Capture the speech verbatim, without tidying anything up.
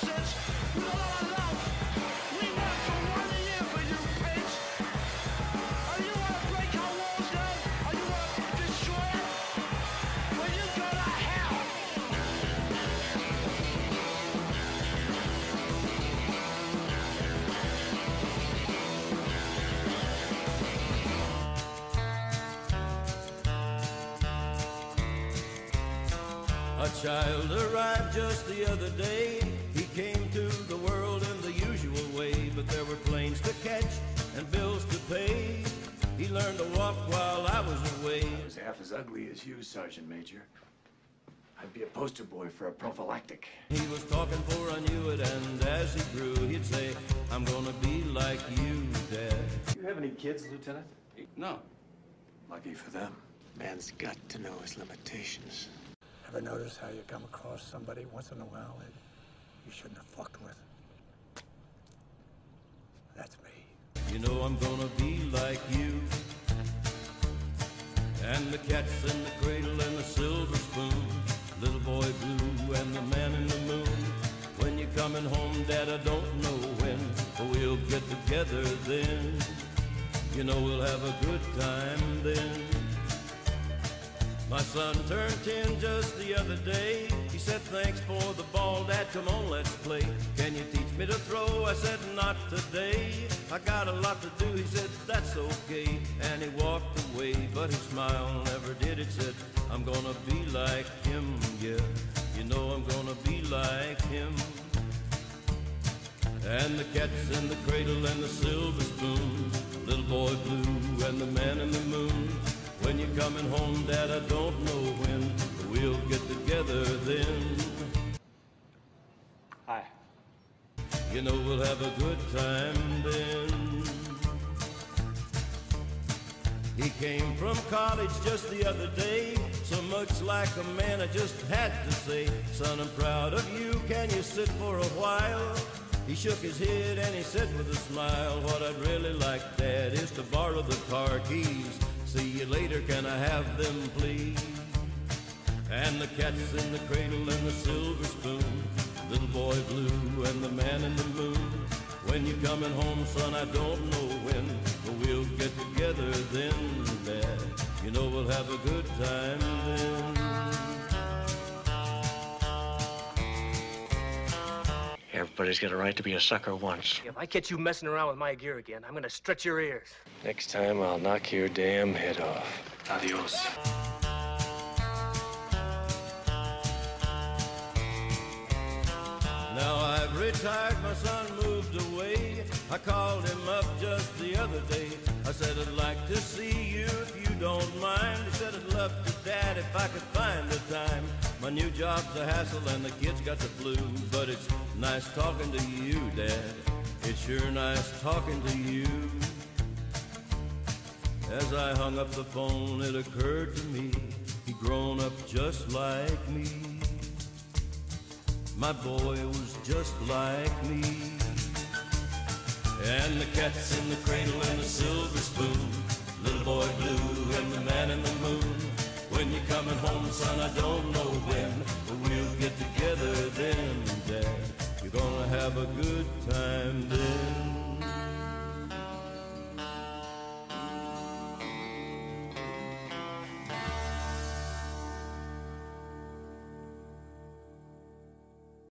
bastards. You know what I love? We worked for one year for you pigs. Oh, you want to break our walls down? Oh, you want to destroy it? Well, you go to hell. A child arrived just the other day. He came to the world in the usual way, but there were planes to catch and bills to pay. He learned to walk while I was away. I was half as ugly as you, Sergeant Major. I'd be a poster boy for a prophylactic. He was talking for I knew it, and as he grew, he'd say, I'm gonna be like you, Dad. You have any kids, Lieutenant? No. Lucky for them. Man's got to know his limitations. Ever notice how you come across somebody once in a while that you shouldn't have fucked with? That's me. You know I'm gonna be like you. And the cat's in the cradle and the silver spoon, little boy blue and the man in the moon. When you're coming home, Dad, I don't know when, but we'll get together then. You know we'll have a good time then. My son turned ten just the other day. He said, thanks for the ball, Dad, come on, let's play. Can you teach me to throw? I said, not today. I got a lot to do. He said, that's okay. And he walked away, but his smile never did. It said, I'm gonna be like him, yeah. You know I'm gonna be like him. And the cat's in the cradle and the silver spoon, little boy blue and the man in the moon. When you're coming home, Dad, I don't know when, but we'll get together then. Hi. You know we'll have a good time then. He came from college just the other day, so much like a man I just had to say, son, I'm proud of you, can you sit for a while? He shook his head and he said with a smile, what I'd really like, Dad, is to borrow the car keys. See you later, can I have them, please? And the cat's in the cradle and the silver spoon, little boy blue and the man in the moon. When you're coming home, son, I don't know when, but we'll get together then, Dad. You know we'll have a good time then. Everybody's got a right to be a sucker once. If I catch you messing around with my gear again, I'm gonna stretch your ears. Next time, I'll knock your damn head off. Adios. Now I've retired, my son moved away. I called him up just the other day. I said, I'd like to see you if you don't mind. He said, I'd love to, Dad, if I could find the time. My new job's a hassle and the kids got the flu, but it's nice talking to you, Dad. It's sure nice talking to you. As I hung up the phone, it occurred to me, he'd grown up just like me. My boy was just like me. And the cat's in the cradle and the silver spoon, little boy blue and the man in the moon. When you're coming home, son, I don't know when, but we'll get together then, Dad. You're gonna have a good time then.